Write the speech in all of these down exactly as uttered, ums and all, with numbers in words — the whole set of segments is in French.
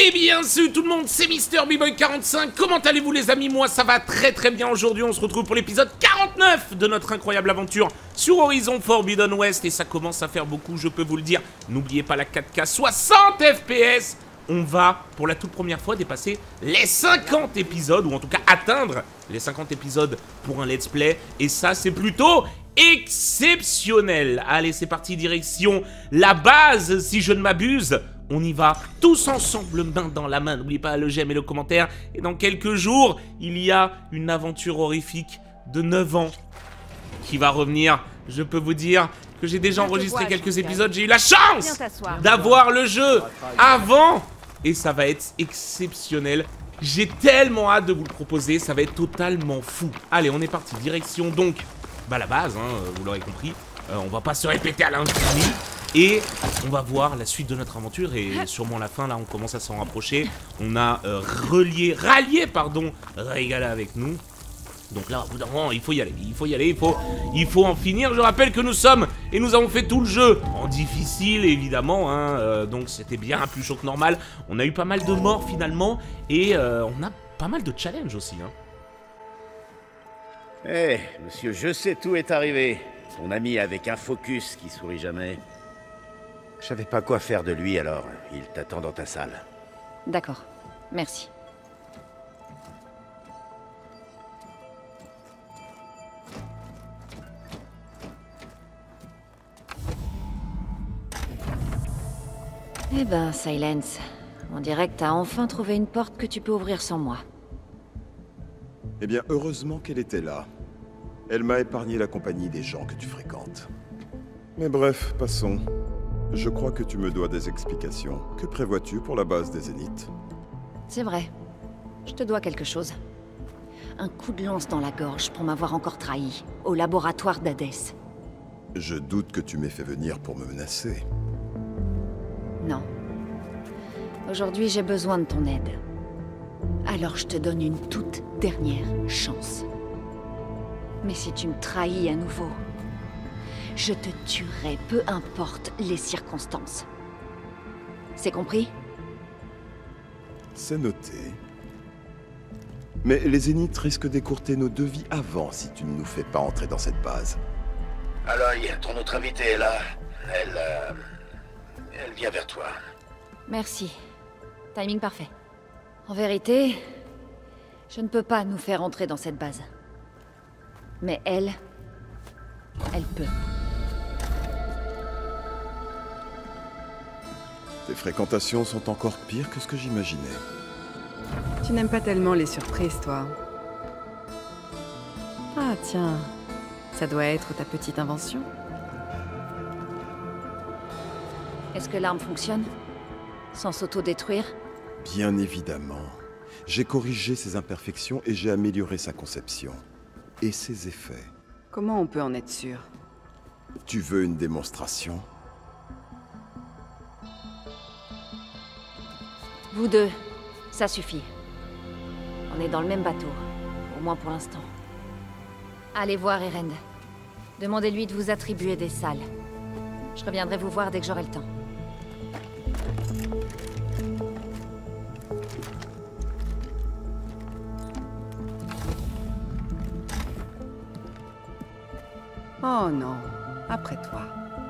Eh bien salut tout le monde, c'est Mister B-Boy quarante-cinq, comment allez-vous les amis? Moi ça va très très bien. Aujourd'hui on se retrouve pour l'épisode quarante-neuf de notre incroyable aventure sur Horizon Forbidden West. Et ça commence à faire beaucoup, je peux vous le dire. N'oubliez pas la quatre K soixante F P S. On va pour la toute première fois dépasser les cinquante épisodes, ou en tout cas atteindre les cinquante épisodes pour un let's play. Et ça c'est plutôt exceptionnel. Allez c'est parti, direction la base si je ne m'abuse. On y va tous ensemble, main dans la main. N'oubliez pas le j'aime et le commentaire. Et dans quelques jours, il y a une aventure horrifique de neuf ans qui va revenir. Je peux vous dire que j'ai déjà enregistré quelques épisodes. J'ai eu la chance d'avoir le jeu avant. Et ça va être exceptionnel. J'ai tellement hâte de vous le proposer. Ça va être totalement fou. Allez, on est parti. Direction donc bah, la base, hein, vous l'aurez compris. Euh, on va pas se répéter à l'infini. Et on va voir la suite de notre aventure et sûrement la fin, là on commence à s'en rapprocher. On a euh, relié, rallié, pardon, Regala avec nous. Donc là, au bout d'un moment, il faut y aller, il faut y aller, il faut, il faut en finir. Je rappelle que nous sommes, et nous avons fait tout le jeu en difficile, évidemment, hein, euh, donc c'était bien plus chaud que normal. On a eu pas mal de morts finalement, et euh, on a pas mal de challenges aussi. Hein. Eh, hey, monsieur, je sais tout est arrivé. Ton ami avec un focus qui sourit jamais. Je savais pas quoi faire de lui, alors il t'attend dans ta salle. D'accord, merci. Eh ben, Silence, on dirait que t'as enfin trouvé une porte que tu peux ouvrir sans moi. Eh bien, heureusement qu'elle était là. Elle m'a épargné la compagnie des gens que tu fréquentes. Mais bref, passons. Je crois que tu me dois des explications. Que prévois-tu pour la base des Zéniths? C'est vrai. Je te dois quelque chose. Un coup de lance dans la gorge pour m'avoir encore trahi, au laboratoire d'Hadès. Je doute que tu m'aies fait venir pour me menacer. Non. Aujourd'hui, j'ai besoin de ton aide. Alors je te donne une toute dernière chance. Mais si tu me trahis à nouveau, je te tuerai, peu importe les circonstances. C'est compris? C'est noté. Mais les Zéniths risquent d'écourter nos deux vies avant si tu ne nous fais pas entrer dans cette base. Aloy, ton autre invitée est là. Elle... Euh, elle vient vers toi. Merci. Timing parfait. En vérité, je ne peux pas nous faire entrer dans cette base. Mais elle... elle peut. Tes fréquentations sont encore pires que ce que j'imaginais. Tu n'aimes pas tellement les surprises, toi. Ah tiens, ça doit être ta petite invention. Est-ce que l'arme fonctionne? Sans s'auto-détruire? Bien évidemment. J'ai corrigé ses imperfections et j'ai amélioré sa conception. Et ses effets. Comment on peut en être sûr? Tu veux une démonstration? Vous deux, ça suffit. On est dans le même bateau, au moins pour l'instant. Allez voir Erend. Demandez-lui de vous attribuer des salles. Je reviendrai vous voir dès que j'aurai le temps. Oh non, après toi.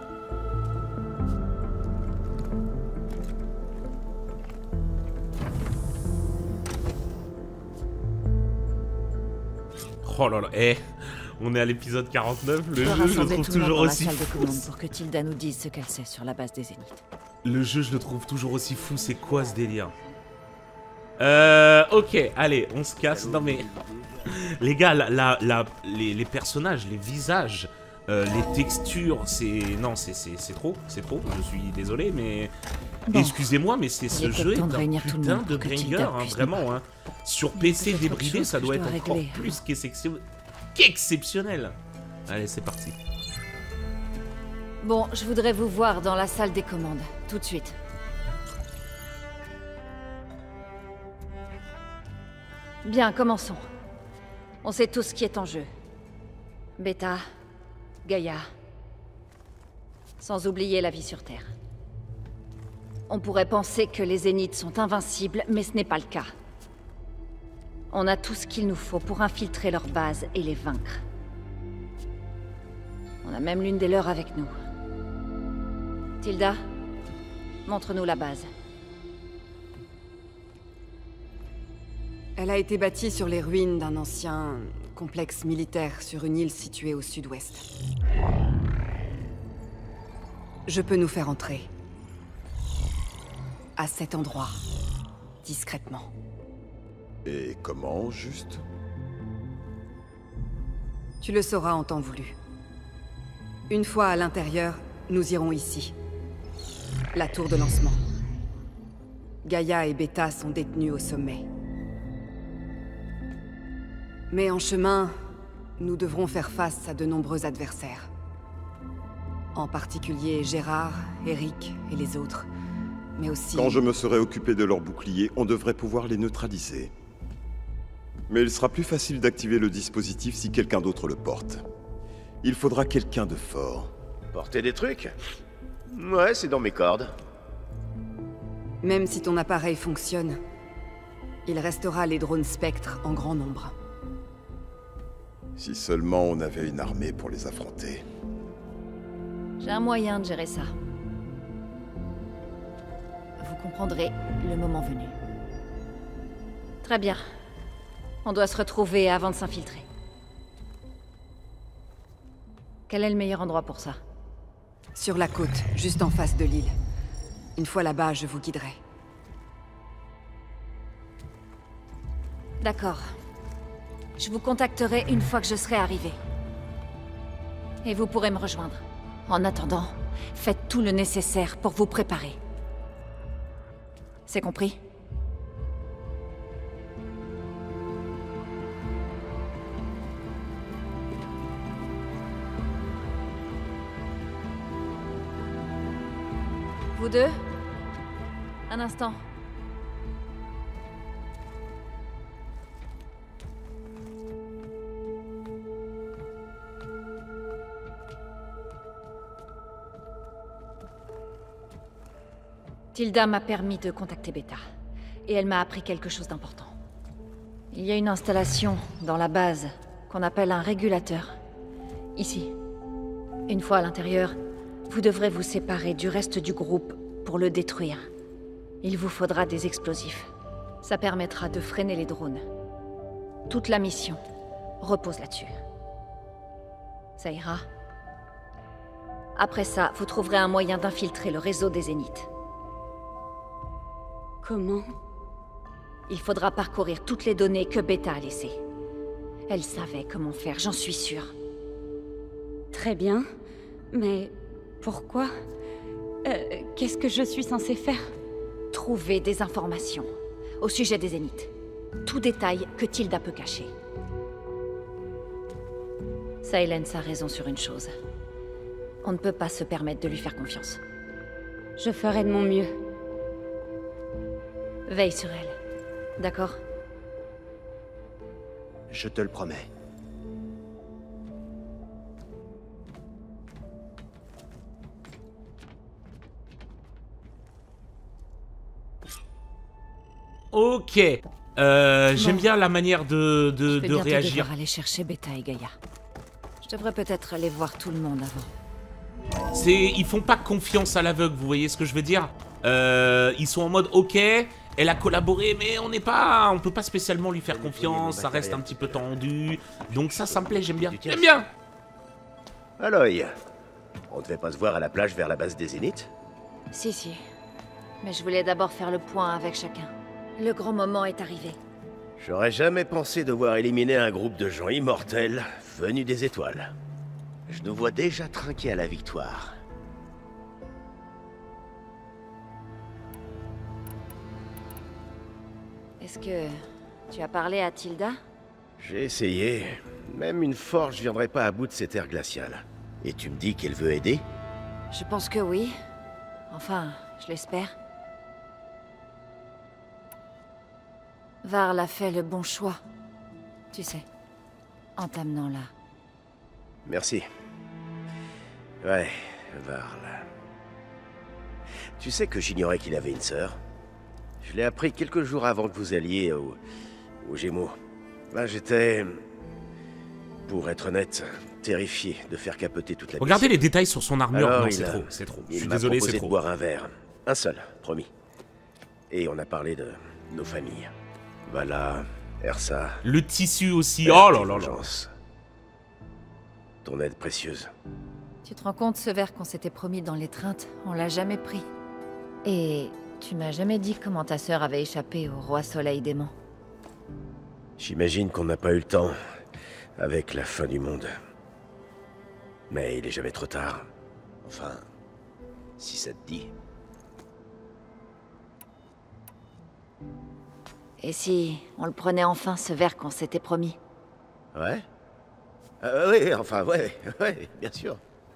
Oh là là, eh, on est à l'épisode quarante-neuf, le jeu je le trouve toujours aussi fou. Pour que Tilda nous dise ce qu'elle sait sur la base des Zéniths. Le jeu je le trouve toujours aussi fou, c'est quoi ce délire? Euh, ok, allez, on se casse. Non mais, les gars, la, la, la, les, les personnages, les visages, euh, les textures, c'est... Non, c'est trop, c'est trop, je suis désolé, mais... Bon. Excusez-moi, mais c'est ce jeu est un putain de banger, hein, vraiment. Hein. Sur P C débridé, ça doit être encore régler. plus qu'exceptionnel. Allez, c'est parti. Bon, je voudrais vous voir dans la salle des commandes, tout de suite. Bien, commençons. On sait tous ce qui est en jeu. Beta, Gaïa, sans oublier la vie sur Terre. On pourrait penser que les Zéniths sont invincibles, mais ce n'est pas le cas. On a tout ce qu'il nous faut pour infiltrer leur base et les vaincre. On a même l'une des leurs avec nous. Tilda, montre-nous la base. Elle a été bâtie sur les ruines d'un ancien complexe militaire sur une île située au sud-ouest. Je peux nous faire entrer. À cet endroit. Discrètement. Et comment, juste? Tu le sauras en temps voulu. Une fois à l'intérieur, nous irons ici. La tour de lancement. Gaïa et Beta sont détenus au sommet. Mais en chemin, nous devrons faire face à de nombreux adversaires. En particulier Gérard, Eric et les autres. Mais aussi... Quand je me serai occupé de leurs boucliers, on devrait pouvoir les neutraliser. Mais il sera plus facile d'activer le dispositif si quelqu'un d'autre le porte. Il faudra quelqu'un de fort. Porter des trucs? Ouais, c'est dans mes cordes. Même si ton appareil fonctionne, il restera les drones Spectre en grand nombre. Si seulement on avait une armée pour les affronter. J'ai un moyen de gérer ça. Vous comprendrez le moment venu. Très bien. On doit se retrouver avant de s'infiltrer. Quel est le meilleur endroit pour ça? Sur la côte, juste en face de l'île. Une fois là-bas, je vous guiderai. D'accord. Je vous contacterai une fois que je serai arrivé. Et vous pourrez me rejoindre. En attendant, faites tout le nécessaire pour vous préparer. C'est compris? Vous deux? Un instant. Tilda m'a permis de contacter Beta. Et elle m'a appris quelque chose d'important. Il y a une installation dans la base qu'on appelle un régulateur. Ici. Une fois à l'intérieur, vous devrez vous séparer du reste du groupe pour le détruire. Il vous faudra des explosifs. Ça permettra de freiner les drones. Toute la mission repose là-dessus. Ça ira. Après ça, vous trouverez un moyen d'infiltrer le réseau des Zéniths. Comment? Il faudra parcourir toutes les données que Beta a laissées. Elle savait comment faire, j'en suis sûre. Très bien. Mais pourquoi? Euh, qu'est-ce que je suis censée faire? Trouver des informations au sujet des Zéniths. Tout détail que Tilda peut cacher. Silence a raison sur une chose. On ne peut pas se permettre de lui faire confiance. Je ferai de mon mieux. Veille sur elle. D'accord? Je te le promets. Ok. Euh, J'aime bien la manière de, de, Je vais de bientôt réagir. devoir aller chercher Beta et Gaïa. Je devrais peut-être aller voir tout le monde avant. C'est, ils font pas confiance à l'aveugle, vous voyez ce que je veux dire? euh, Ils sont en mode ok, elle a collaboré, mais on n'est pas, on peut pas spécialement lui faire confiance. Ça reste un petit peu tendu, donc ça, ça me plaît. J'aime bien. J'aime bien. Aloy, on devait pas se voir à la plage vers la base des Zéniths? Si, si. Mais je voulais d'abord faire le point avec chacun. Le grand moment est arrivé. J'aurais jamais pensé devoir éliminer un groupe de gens immortels venus des étoiles. Je nous vois déjà trinquer à la victoire. Est-ce que tu as parlé à Tilda? J'ai essayé. Même une forge viendrait pas à bout de cette ère glaciale. Et tu me dis qu'elle veut aider? Je pense que oui. Enfin, je l'espère. Varl a fait le bon choix. Tu sais, en t'amenant là. Merci. Ouais, Varl. Tu sais que j'ignorais qu'il avait une sœur. Je l'ai appris quelques jours avant que vous alliez au, au Gémeaux. Ben, j'étais, pour être honnête, terrifié de faire capoter toute la Regardez mission. les détails sur son armure. Alors, non, il c'est a- trop, c'est trop. Je Il suis m'a désolé, proposé c'est de trop. boire un verre. Un seul, promis. Et on a parlé de nos familles. Voilà, Ersa. Le tissu aussi. Oh là là là. vengeance. Ton aide précieuse. Tu te rends compte, ce verre qu'on s'était promis dans l'étreinte, on l'a jamais pris. Et tu m'as jamais dit comment ta sœur avait échappé au roi soleil démon. J'imagine qu'on n'a pas eu le temps avec la fin du monde. Mais il est jamais trop tard. Enfin, si ça te dit. Et si on le prenait enfin, ce verre qu'on s'était promis? Ouais euh, Oui, enfin, ouais, ouais, bien sûr.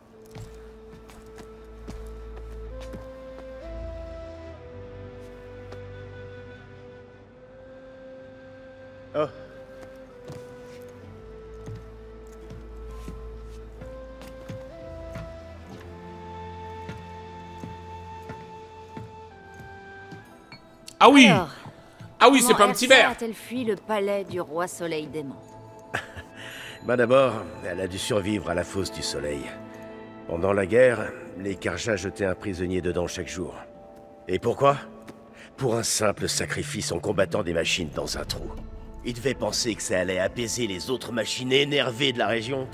Oh. Ah oui. Alors, Ah oui, c'est comment pas un petit Ersa verre. a-t-elle fui le palais du roi soleil démon? Bah d'abord, elle a dû survivre à la fosse du soleil. Pendant la guerre, les Karja jetaient un prisonnier dedans chaque jour. Et pourquoi? Pour un simple sacrifice en combattant des machines dans un trou. Ils devaient penser que ça allait apaiser les autres machines énervées de la région.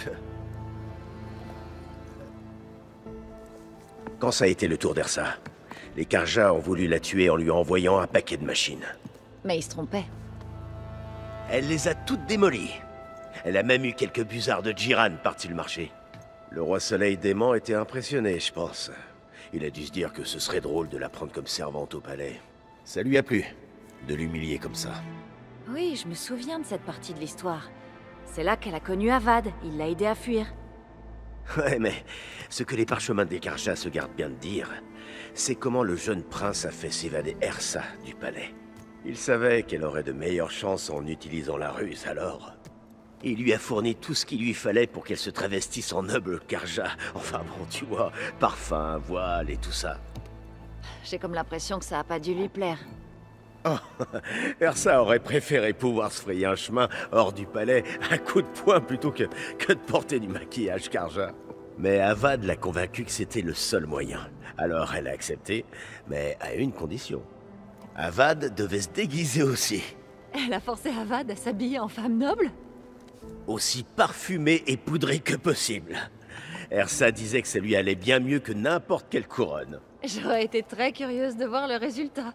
Quand ça a été le tour d'Ersa, les Karja ont voulu la tuer en lui envoyant un paquet de machines. Mais il se trompait. Elle les a toutes démolies. Elle a même eu quelques busards de Jiran partis le marché. Le roi soleil dément était impressionné, je pense. Il a dû se dire que ce serait drôle de la prendre comme servante au palais. Ça lui a plu, de l'humilier comme ça. Oui, je me souviens de cette partie de l'histoire. C'est là qu'elle a connu Avad, il l'a aidé à fuir. Ouais, mais ce que les parchemins des Karja se gardent bien de dire, c'est comment le jeune prince a fait s'évader Ersa du palais. Il savait qu'elle aurait de meilleures chances en utilisant la ruse, alors... Il lui a fourni tout ce qu'il lui fallait pour qu'elle se travestisse en noble Karja. Enfin bon, tu vois, parfum, voile et tout ça. J'ai comme l'impression que ça a pas dû lui plaire. Oh, Ersa aurait préféré pouvoir se frayer un chemin hors du palais à coup de poing plutôt que, que de porter du maquillage Karja. Mais Avad l'a convaincu que c'était le seul moyen. Alors elle a accepté, mais à une condition. Avad devait se déguiser aussi. Elle a forcé Avad à s'habiller en femme noble? Aussi parfumée et poudrée que possible. Ersa disait que ça lui allait bien mieux que n'importe quelle couronne. J'aurais été très curieuse de voir le résultat.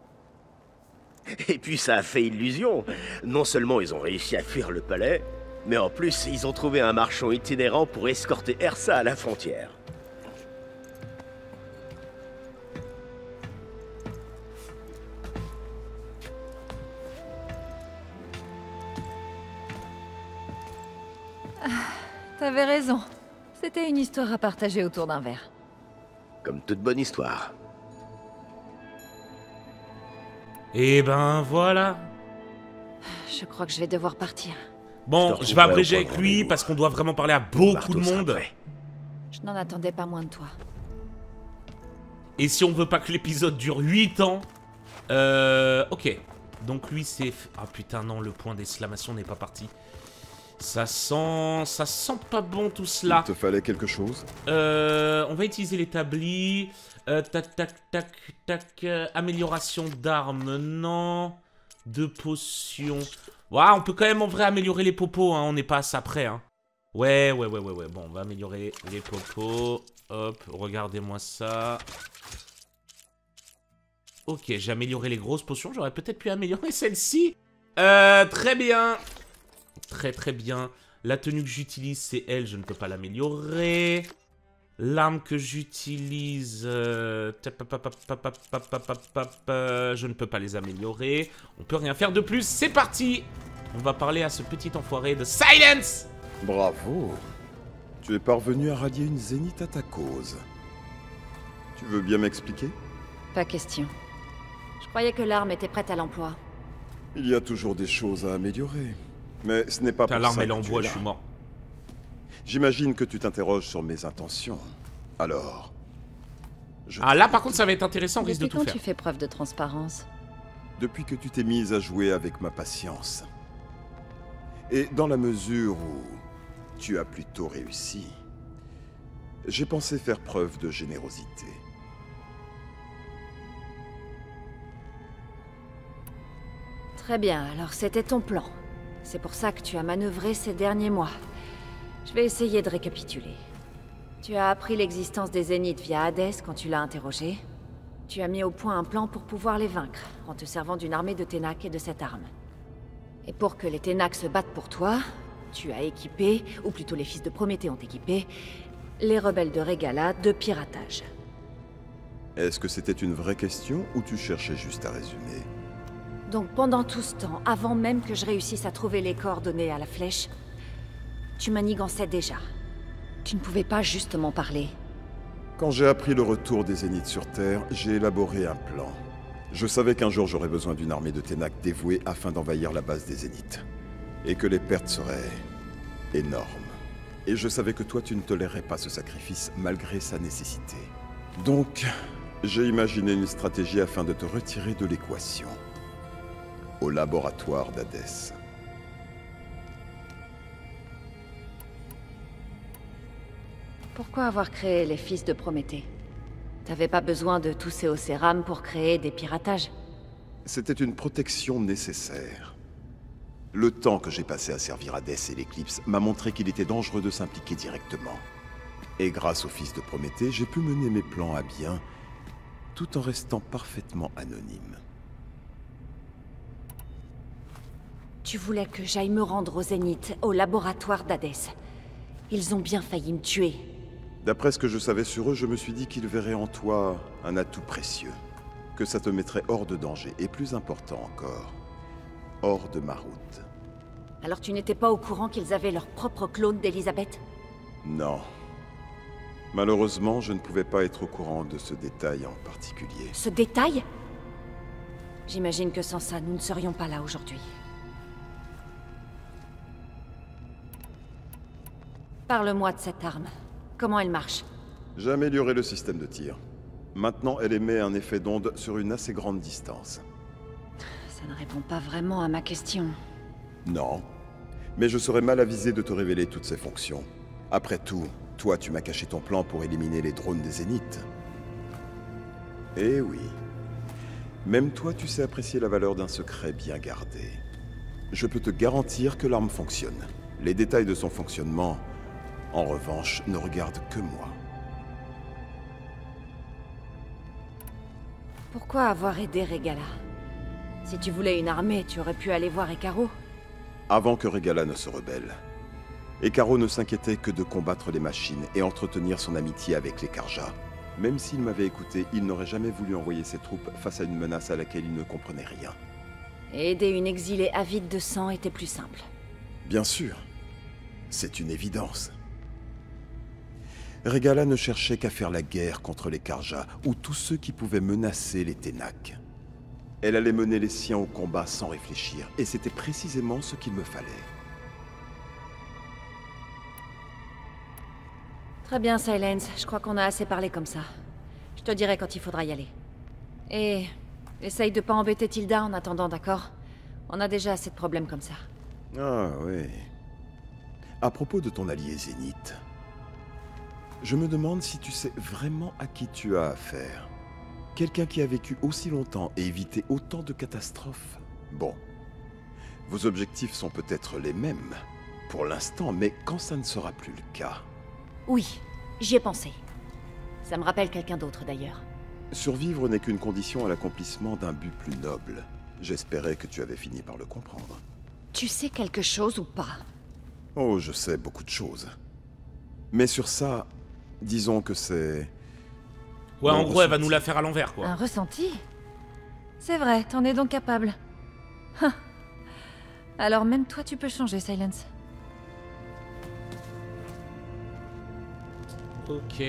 Et puis ça a fait illusion. Non seulement ils ont réussi à fuir le palais, mais en plus ils ont trouvé un marchand itinérant pour escorter Ersa à la frontière. T'avais raison. C'était une histoire à partager autour d'un verre. Comme toute bonne histoire. Et ben voilà. Je crois que je vais devoir partir. Bon, Je te je vais retrouverai abréger au avec point de lui rendez-vous. parce qu'on doit vraiment parler à Le beaucoup marteau de sera monde. prêt. Je n'en attendais pas moins de toi. Et si on veut pas que l'épisode dure huit ans... Euh... Ok. Donc lui c'est... Ah putain non, le point d'exclamation n'est pas parti. Ça sent... Ça sent pas bon tout cela. Il te fallait quelque chose? Euh... On va utiliser l'établi. Euh, tac, tac, tac, tac. euh, amélioration d'armes, non. De potions. Ouais, on peut quand même en vrai améliorer les popos, hein. On n'est pas à ça près, hein. Ouais, ouais, ouais, ouais, ouais. Bon, on va améliorer les popos. Hop, regardez-moi ça. Ok, j'ai amélioré les grosses potions. J'aurais peut-être pu améliorer celle-ci. Euh, très bien. Très, très bien. La tenue que j'utilise, c'est elle. Je ne peux pas l'améliorer. L'arme que j'utilise... Euh, je ne peux pas les améliorer. On peut rien faire de plus. C'est parti. On va parler à ce petit enfoiré de Silence. Bravo. Tu es parvenu à rallier une zénith à ta cause. Tu veux bien m'expliquer? Pas question. Je croyais que l'arme était prête à l'emploi. Il y a toujours des choses à améliorer. Mais ce n'est pas Ta pour l'arme ça elle que en tu bois, es je là. suis mort. J'imagine que tu t'interroges sur mes intentions. Alors, Je Ah là par contre ça va être intéressant, on risque de Depuis tout quand faire. tu fais preuve de transparence? Depuis que tu t'es mise à jouer avec ma patience. Et dans la mesure où tu as plutôt réussi, j'ai pensé faire preuve de générosité. Très bien, alors c'était ton plan. C'est pour ça que tu as manœuvré ces derniers mois. Je vais essayer de récapituler. Tu as appris l'existence des Zéniths via Hadès quand tu l'as interrogé. Tu as mis au point un plan pour pouvoir les vaincre, en te servant d'une armée de Ténac et de cette arme. Et pour que les Ténac se battent pour toi, tu as équipé, ou plutôt les fils de Prométhée ont équipé, les rebelles de Regalla de piratage. Est-ce que c'était une vraie question ou tu cherchais juste à résumer? Donc pendant tout ce temps, avant même que je réussisse à trouver les coordonnées à la flèche, tu manigançais déjà. Tu ne pouvais pas justement parler. Quand j'ai appris le retour des Zéniths sur Terre, j'ai élaboré un plan. Je savais qu'un jour j'aurais besoin d'une armée de Ténac dévouée afin d'envahir la base des Zéniths. Et que les pertes seraient énormes. Et je savais que toi tu ne tolérerais pas ce sacrifice malgré sa nécessité. Donc, j'ai imaginé une stratégie afin de te retirer de l'équation. Au laboratoire d'Hadès. Pourquoi avoir créé les fils de Prométhée? T'avais pas besoin de tous ces Océrames pour créer des piratages? C'était une protection nécessaire. Le temps que j'ai passé à servir Hadès et l'Éclipse m'a montré qu'il était dangereux de s'impliquer directement. Et grâce aux fils de Prométhée, j'ai pu mener mes plans à bien, tout en restant parfaitement anonyme. Tu voulais que j'aille me rendre aux Zéniths, au laboratoire d'Hadès. Ils ont bien failli me tuer. D'après ce que je savais sur eux, je me suis dit qu'ils verraient en toi un atout précieux. Que ça te mettrait hors de danger, et plus important encore, hors de ma route. Alors tu n'étais pas au courant qu'ils avaient leur propre clone d'Elisabeth? Non. Malheureusement, je ne pouvais pas être au courant de ce détail en particulier. Ce détail? J'imagine que sans ça, nous ne serions pas là aujourd'hui. Parle-moi de cette arme. Comment elle marche? J'ai amélioré le système de tir. Maintenant, elle émet un effet d'onde sur une assez grande distance. Ça ne répond pas vraiment à ma question. Non. Mais je serais mal avisé de te révéler toutes ses fonctions. Après tout, toi, tu m'as caché ton plan pour éliminer les drones des Zéniths. Eh oui. Même toi, tu sais apprécier la valeur d'un secret bien gardé. Je peux te garantir que l'arme fonctionne. Les détails de son fonctionnement, en revanche, ne regardent que moi. Pourquoi avoir aidé Regalla? Si tu voulais une armée, tu aurais pu aller voir Hécaro. Avant que Regalla ne se rebelle, Hécaro ne s'inquiétait que de combattre les machines et entretenir son amitié avec les Carja. Même s'il m'avait écouté, il n'aurait jamais voulu envoyer ses troupes face à une menace à laquelle il ne comprenait rien. Et aider une exilée avide de sang était plus simple. Bien sûr. C'est une évidence. Regalla ne cherchait qu'à faire la guerre contre les Carja, ou tous ceux qui pouvaient menacer les Ténac. Elle allait mener les siens au combat sans réfléchir, et c'était précisément ce qu'il me fallait. Très bien, Silence. Je crois qu'on a assez parlé comme ça. Je te dirai quand il faudra y aller. Et essaye de pas embêter Tilda en attendant, d'accord? On a déjà assez de problèmes comme ça. Ah oui. À propos de ton allié Zénith, je me demande si tu sais vraiment à qui tu as affaire. Quelqu'un qui a vécu aussi longtemps et évité autant de catastrophes. Bon, vos objectifs sont peut-être les mêmes, pour l'instant, mais quand ça ne sera plus le cas... Oui, j'y ai pensé. Ça me rappelle quelqu'un d'autre, d'ailleurs. Survivre n'est qu'une condition à l'accomplissement d'un but plus noble. J'espérais que tu avais fini par le comprendre. Tu sais quelque chose ou pas? Oh, je sais beaucoup de choses. Mais sur ça, disons que c'est... Ouais, en Non, gros, elle va ressenti. nous la faire à l'envers, quoi. Un ressenti? C'est vrai, t'en es donc capable. Hein. Alors même toi, tu peux changer, Silence. Ok.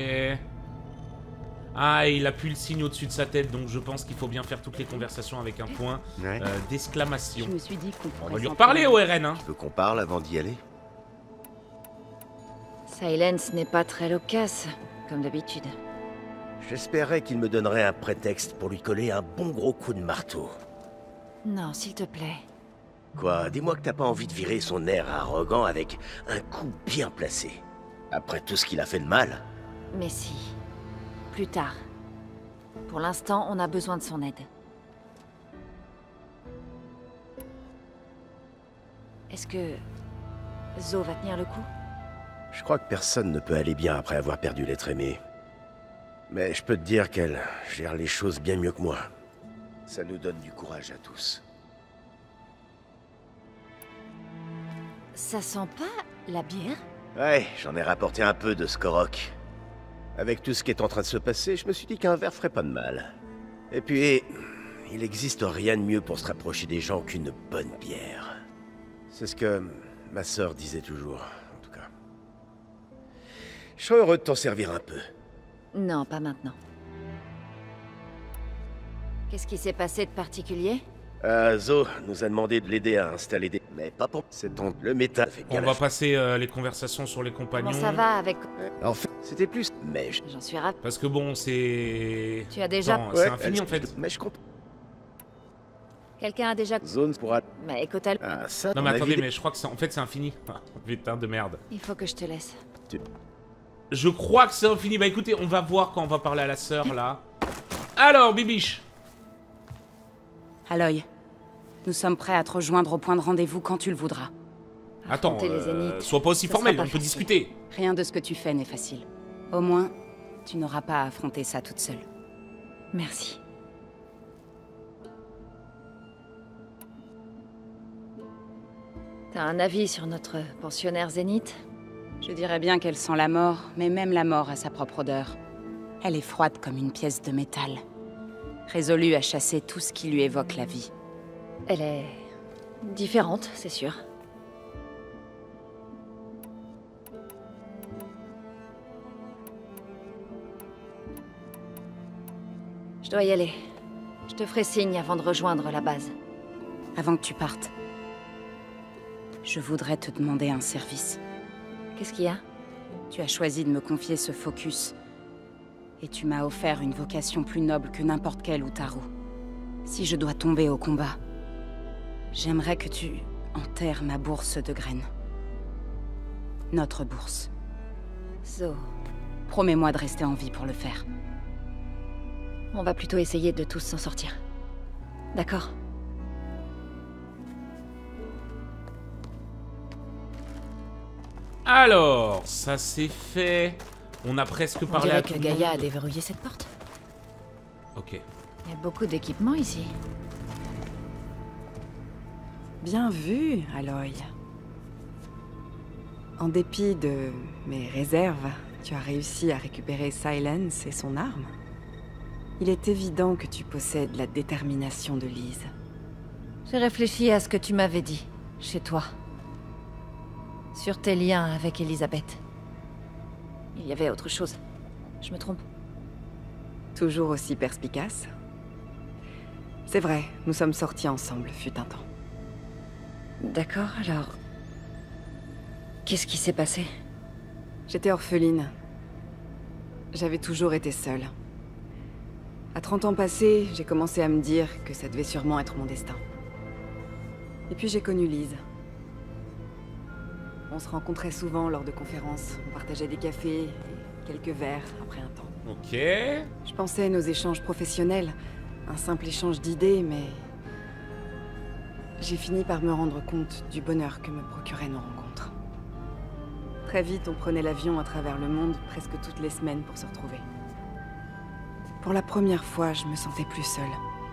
Ah, il a plus le signe au-dessus de sa tête, donc je pense qu'il faut bien faire toutes les conversations avec un point Ouais. euh, d'exclamation. Je me suis dit qu'on On pourrait va lui s'en reparler prendre. au R N, hein. Tu veux qu'on parle avant d'y aller? Silence n'est pas très loquace, comme d'habitude. J'espérais qu'il me donnerait un prétexte pour lui coller un bon gros coup de marteau. Non, s'il te plaît. Quoi, dis-moi que t'as pas envie de virer son air arrogant avec un coup bien placé. Après tout ce qu'il a fait de mal. Mais si. Plus tard. Pour l'instant, on a besoin de son aide. Est-ce que... Zo va tenir le coup? Je crois que personne ne peut aller bien après avoir perdu l'être aimé. Mais je peux te dire qu'elle gère les choses bien mieux que moi. Ça nous donne du courage à tous. Ça sent pas la bière? Ouais, j'en ai rapporté un peu de Skorok. Avec tout ce qui est en train de se passer, je me suis dit qu'un verre ferait pas de mal. Et puis, il n'existe rien de mieux pour se rapprocher des gens qu'une bonne bière. C'est ce que ma sœur disait toujours, en tout cas. Je serais heureux de t'en servir un peu. Non, pas maintenant. Qu'est-ce qui s'est passé de particulier? Euh, Zo nous a demandé de l'aider à installer des... Mais pas pour... C'est ton... Le métal fait bien On la va f- passer euh, les conversations sur les compagnons. Comment ça va avec... En fait, c'était plus... Mais je... J'en suis ravie. Parce que bon, c'est... Tu as déjà... Attends, c'est Ouais, infini elle- en fait. Mais je comprends. Quelqu'un a déjà... Zone pourra... Mais écoute, elle- Ah, ça, Non mais ton attendez, avis- mais je crois que c'est en fait c'est infini. Putain de merde. il faut que je te laisse. Je crois que c'est infini. Bah écoutez, on va voir quand on va parler à la sœur là. Alors, Bibiche. Aloy, nous sommes prêts à te rejoindre au point de rendez-vous quand tu le voudras. Attends, Affronter les euh, Zéniths, sois pas aussi ça sera formel, pas on peut facile. discuter. Rien de ce que tu fais n'est facile. Au moins, tu n'auras pas à affronter ça toute seule. Merci. T'as un avis sur notre pensionnaire Zénith? Je dirais bien qu'elle sent la mort, mais même la mort a sa propre odeur. Elle est froide comme une pièce de métal. Résolue à chasser tout ce qui lui évoque la vie. Elle est... différente, c'est sûr. Je dois y aller. Je te ferai signe avant de rejoindre la base. Avant que tu partes, je voudrais te demander un service. Qu'est-ce qu'il y a? Tu as choisi de me confier ce focus. Et tu m'as offert une vocation plus noble que n'importe quelle Utaru. Si je dois tomber au combat, j'aimerais que tu enterres ma bourse de graines. Notre bourse. Zo, Promets-moi de rester en vie pour le faire. on va plutôt essayer de tous s'en sortir. D'accord? Alors, ça c'est fait. On a presque On parlé à dirait tout que le monde. Gaïa a déverrouillé cette porte. Ok. Il y a beaucoup d'équipements ici. Bien vu, Aloy. En dépit de mes réserves, tu as réussi à récupérer Silence et son arme. Il est évident que tu possèdes la détermination de Lise. J'ai réfléchi à ce que tu m'avais dit, chez toi. Sur tes liens avec Elisabeth. Il y avait autre chose. Je me trompe? Toujours aussi perspicace. C'est vrai, nous sommes sortis ensemble, fut un temps. D'accord, alors... Qu'est-ce qui s'est passé? J'étais orpheline. J'avais toujours été seule. À trente ans passés, j'ai commencé à me dire que ça devait sûrement être mon destin. Et puis j'ai connu Lise. On se rencontrait souvent lors de conférences, on partageait des cafés et quelques verres après un temps. Ok. Je pensais à nos échanges professionnels, un simple échange d'idées, mais... j'ai fini par me rendre compte du bonheur que me procuraient nos rencontres. Très vite, on prenait l'avion à travers le monde presque toutes les semaines pour se retrouver. Pour la première fois, je me sentais plus seule.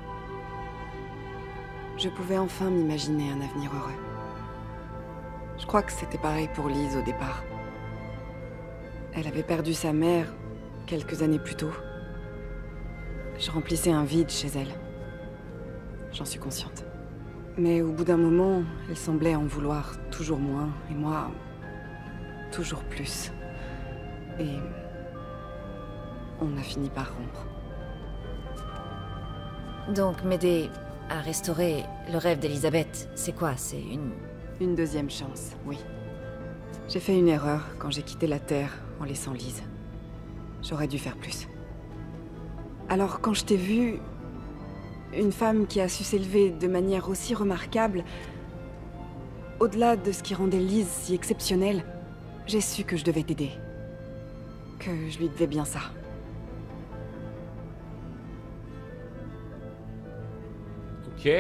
Je pouvais enfin m'imaginer un avenir heureux. Je crois que c'était pareil pour Lise au départ. Elle avait perdu sa mère quelques années plus tôt. Je remplissais un vide chez elle. J'en suis consciente. Mais au bout d'un moment, elle semblait en vouloir toujours moins, et moi, toujours plus. Et on a fini par rompre. Donc, m'aider à restaurer le rêve d'Elisabeth, c'est quoi? C'est une... Une deuxième chance, oui. J'ai fait une erreur quand j'ai quitté la Terre en laissant Lise. J'aurais dû faire plus. Alors quand je t'ai vue, une femme qui a su s'élever de manière aussi remarquable, au-delà de ce qui rendait Lise si exceptionnelle, j'ai su que je devais t'aider. Que je lui devais bien ça. Ok.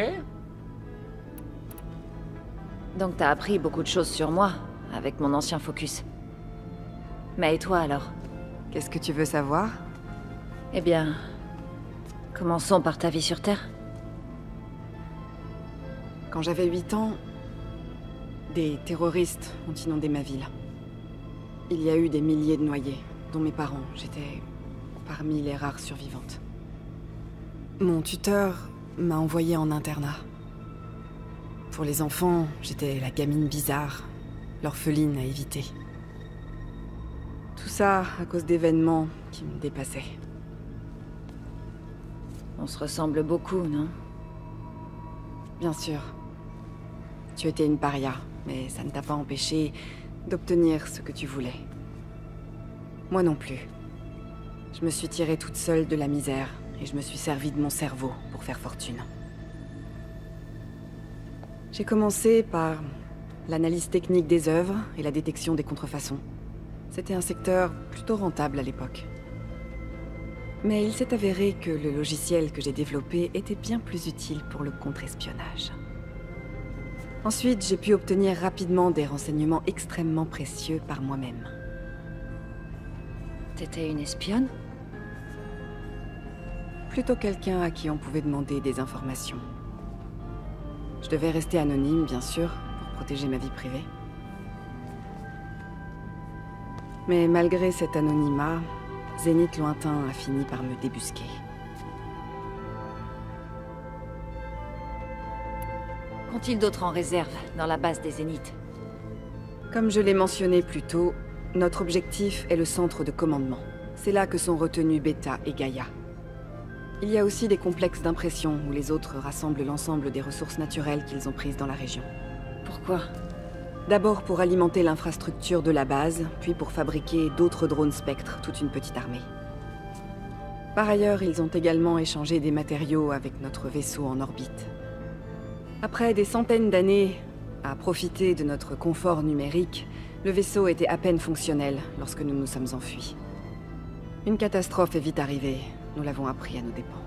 Donc t'as appris beaucoup de choses sur moi, avec mon ancien focus. Mais et toi alors? Qu'est-ce que tu veux savoir? Eh bien... Commençons par ta vie sur Terre. Quand j'avais huit ans, des terroristes ont inondé ma ville. Il y a eu des milliers de noyés, dont mes parents. J'étais parmi les rares survivantes. Mon tuteur m'a envoyée en internat. Pour les enfants, j'étais la gamine bizarre, l'orpheline à éviter. Tout ça à cause d'événements qui me dépassaient. On se ressemble beaucoup, non? Bien sûr. Tu étais une paria, mais ça ne t'a pas empêché d'obtenir ce que tu voulais. Moi non plus. Je me suis tirée toute seule de la misère, et je me suis servi de mon cerveau pour faire fortune. J'ai commencé par l'analyse technique des œuvres et la détection des contrefaçons. C'était un secteur plutôt rentable à l'époque. Mais il s'est avéré que le logiciel que j'ai développé était bien plus utile pour le contre-espionnage. Ensuite, j'ai pu obtenir rapidement des renseignements extrêmement précieux par moi-même. T'étais une espionne? Plutôt quelqu'un à qui on pouvait demander des informations. Je devais rester anonyme, bien sûr, pour protéger ma vie privée. Mais malgré cet anonymat, Zénith lointain a fini par me débusquer. Qu'ont-ils d'autre en réserve dans la base des Zéniths? Comme je l'ai mentionné plus tôt, notre objectif est le centre de commandement. C'est là que sont retenus Beta et Gaïa. Il y a aussi des complexes d'impression où les autres rassemblent l'ensemble des ressources naturelles qu'ils ont prises dans la région. Pourquoi? D'abord pour alimenter l'infrastructure de la base, puis pour fabriquer d'autres drones Spectre, toute une petite armée. Par ailleurs, ils ont également échangé des matériaux avec notre vaisseau en orbite. Après des centaines d'années à profiter de notre confort numérique, le vaisseau était à peine fonctionnel lorsque nous nous sommes enfuis. Une catastrophe est vite arrivée, nous l'avons appris à nos dépens.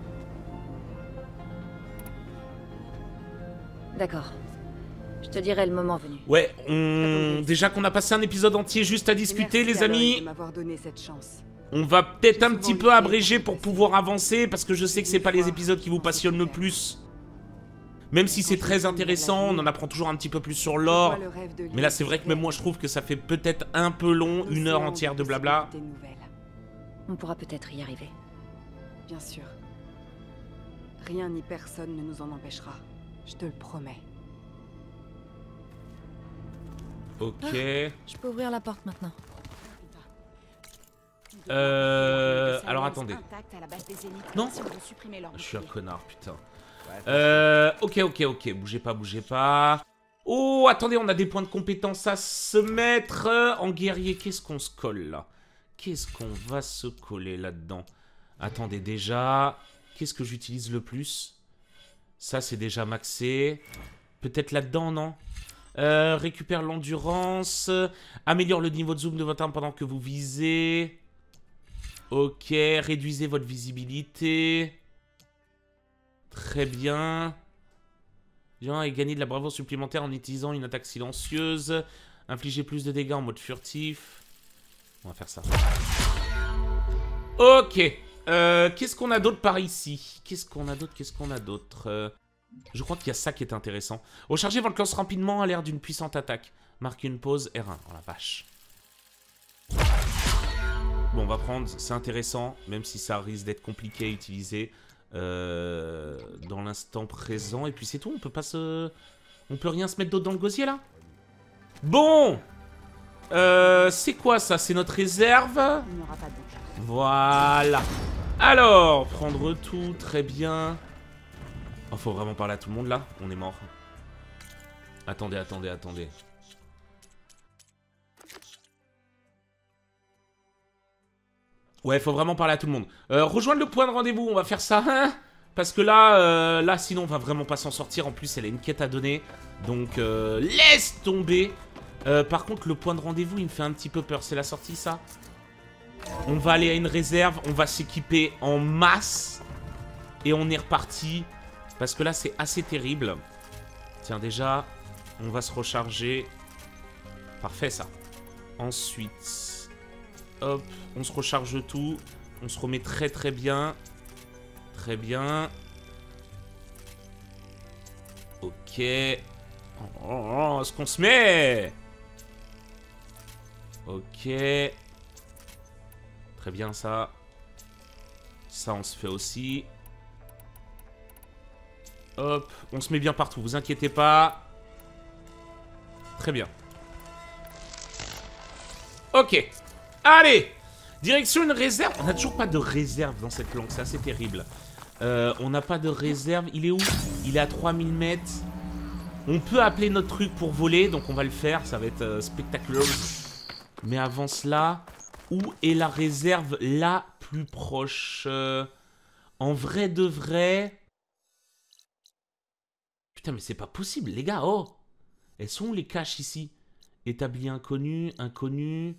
D'accord. Je te dirai le moment venu. Ouais, on... déjà qu'on a passé un épisode entier juste à discuter, les amis. On va peut-être un petit peu abréger pour pouvoir avancer, parce que je sais que c'est pas les épisodes qui vous passionnent le plus. Même si c'est très intéressant, on en apprend toujours un petit peu plus sur l'or. Mais là, c'est vrai que même moi, je trouve que ça fait peut-être un peu long, une heure entière de blabla. On pourra peut-être y arriver. Bien sûr. Rien ni personne ne nous en empêchera. Je te le promets. Ok. Ah, je peux ouvrir la porte maintenant. Euh... Alors attendez. Non, je suis un connard, putain. Euh... Ok, ok, ok. Bougez pas, bougez pas. Oh, attendez, on a des points de compétence à se mettre. En guerrier, qu'est-ce qu'on se colle, là? Qu'est-ce qu'on va se coller, là-dedans? Attendez, déjà... Qu'est-ce que j'utilise le plus? Ça, c'est déjà maxé. Peut-être là-dedans, non? Euh, récupère l'endurance. Améliore le niveau de zoom de votre arme pendant que vous visez. Ok, réduisez votre visibilité. Très bien. Bien, et gagner de la bravoure supplémentaire en utilisant une attaque silencieuse. Infliger plus de dégâts en mode furtif. On va faire ça. Ok. Euh, Qu'est-ce qu'on a d'autre par ici? Qu'est-ce qu'on a d'autre? Qu'est-ce qu'on a d'autre? euh, Je crois qu'il y a ça qui est intéressant. Recharger votre lance rapidement à l'air d'une puissante attaque. Marquez une pause R un. Oh la vache. Bon, on va prendre. C'est intéressant, même si ça risque d'être compliqué à utiliser euh, dans l'instant présent. Et puis c'est tout. On peut pas se... On peut rien se mettre d'autre dans le gosier, là? Bon euh, c'est quoi, ça? C'est notre réserve. Voilà. Alors, prendre tout, très bien. Oh, faut vraiment parler à tout le monde, là? On est mort. Attendez, attendez, attendez. Ouais, faut vraiment parler à tout le monde. Euh, rejoindre le point de rendez-vous, on va faire ça, hein. Parce que là, euh, là, sinon, on va vraiment pas s'en sortir. En plus, elle a une quête à donner. Donc, euh, laisse tomber. Euh, par contre, le point de rendez-vous, il me fait un petit peu peur. C'est la sortie, ça? On va aller à une réserve. On va s'équiper en masse. Et on est reparti. Parce que là, c'est assez terrible. Tiens, déjà, on va se recharger. Parfait, ça. Ensuite, hop, on se recharge tout. On se remet très, très bien. Très bien. Ok. Oh, oh, oh, ce qu'on se met. Ok. Très bien, ça. Ça, on se fait aussi. Hop. On se met bien partout, vous inquiétez pas. Très bien. Ok. Allez. Direction une réserve. On n'a toujours pas de réserve dans cette langue, c'est assez terrible. Euh, on n'a pas de réserve. Il est où? Il est à trois mille mètres. On peut appeler notre truc pour voler, donc on va le faire. Ça va être euh, spectaculaire. Mais avant cela, où est la réserve la plus proche? euh, En vrai de vrai... Putain, mais c'est pas possible, les gars. Oh, elles sont où les caches ici? Établi inconnu, inconnu.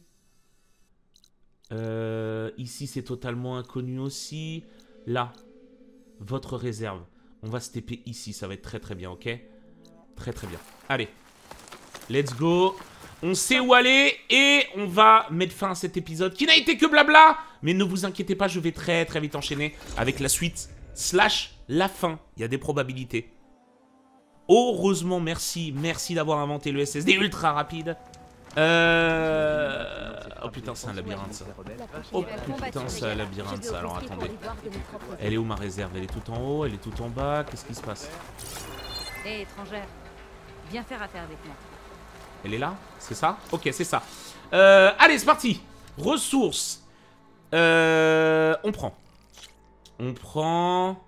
Euh, ici, c'est totalement inconnu aussi. Là, votre réserve. On va se T P ici, ça va être très très bien, ok? Très très bien. Allez, let's go. On sait où aller et on va mettre fin à cet épisode qui n'a été que blabla. Mais ne vous inquiétez pas, je vais très très vite enchaîner avec la suite slash la fin. Il y a des probabilités. Heureusement, merci, merci d'avoir inventé le S S D ultra rapide. Euh... Oh putain, c'est un labyrinthe ça. Oh putain, c'est un labyrinthe ça. Alors attendez. Elle est où ma réserve? Elle est tout en haut, elle est tout en bas. Qu'est-ce qui se passe? Hé, hey, étrangère, viens faire affaire avec moi. Elle est là? C'est ça? Ok, c'est ça. Euh, allez, c'est parti. Ressources. Euh, on prend. On prend.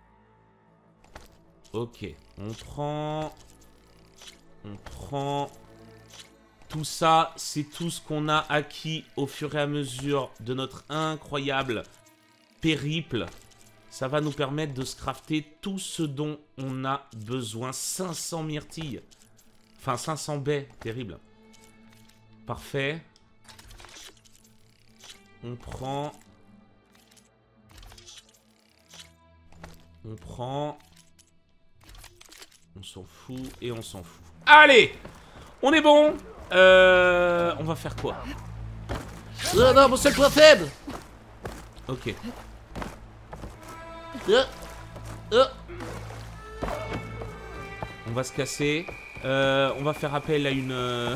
Ok, on prend. On prend. Tout ça, c'est tout ce qu'on a acquis au fur et à mesure de notre incroyable périple. Ça va nous permettre de se crafter tout ce dont on a besoin. cinq cents myrtilles. Enfin, cinq cents baies. Terrible. Parfait. On prend. On prend. On s'en fout et on s'en fout. Allez! On est bon! Euh, on va faire quoi? Oh non, mon seul point faible! Ok. Euh, euh. On va se casser. Euh, on va faire appel à une... Euh...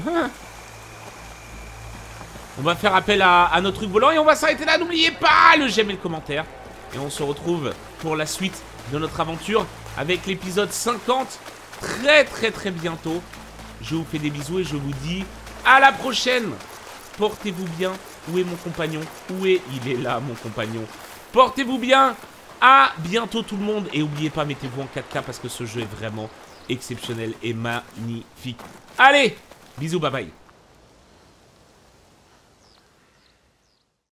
On va faire appel à, à notre truc volant et on va s'arrêter là. N'oubliez pas le j'aime et le commentaire. Et on se retrouve pour la suite de notre aventure avec l'épisode cinquante très très très bientôt. Je vous fais des bisous et je vous dis à la prochaine. Portez-vous bien. Où est mon compagnon? Où est... Il est là, mon compagnon. Portez-vous bien. À bientôt tout le monde. Et n'oubliez pas, mettez-vous en quatre K parce que ce jeu est vraiment exceptionnel et magnifique. Allez, bisous, bye bye.